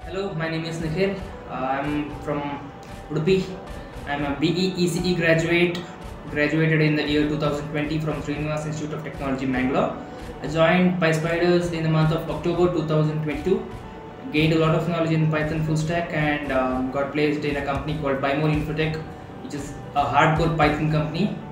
Hello, my name is Nikhil. I'm from Udupi. I'm a BE ECE graduate, graduated in the year 2020 from Srinivas Institute of Technology, Bangalore. I joined Pyspiders in the month of October 2022. Gained a lot of knowledge in Python full stack and got placed in a company called Bimor Infotech, which is a hardcore Python company.